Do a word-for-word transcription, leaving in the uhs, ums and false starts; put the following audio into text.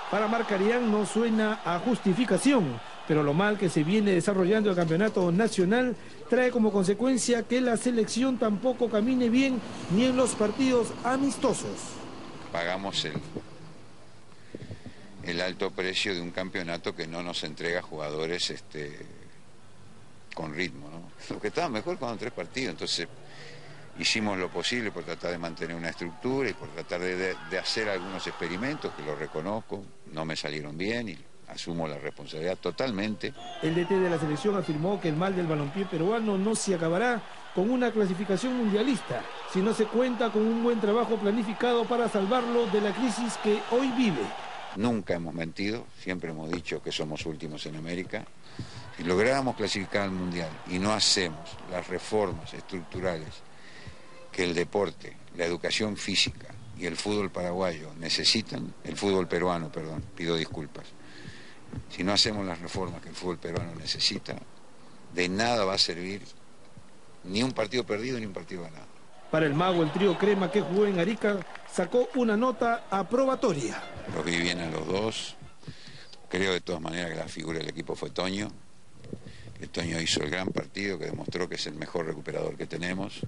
Para Marcarián no suena a justificación, pero lo mal que se viene desarrollando el campeonato nacional trae como consecuencia que la selección tampoco camine bien ni en los partidos amistosos. Pagamos el, el alto precio de un campeonato que no nos entrega jugadores este, con ritmo, ¿no? Lo que estaba mejor cuando tres partidos, entonces hicimos lo posible por tratar de mantener una estructura y por tratar de, de, de hacer algunos experimentos que los reconozco, no me salieron bien y asumo la responsabilidad totalmente. El D T de la selección afirmó que el mal del balompié peruano no se acabará con una clasificación mundialista, si no se cuenta con un buen trabajo planificado para salvarlo de la crisis que hoy vive. Nunca hemos mentido, siempre hemos dicho que somos últimos en América. Si lográramos clasificar al mundial y no hacemos las reformas estructurales que el deporte, la educación física y el fútbol paraguayo necesitan, el fútbol peruano, perdón, pido disculpas. Si no hacemos las reformas que el fútbol peruano necesita, de nada va a servir ni un partido perdido ni un partido ganado. Para el mago, el trío Crema que jugó en Arica sacó una nota aprobatoria. Los vi bien a los dos. Creo de todas maneras que la figura del equipo fue Toño. Que Toño hizo el gran partido, que demostró que es el mejor recuperador que tenemos.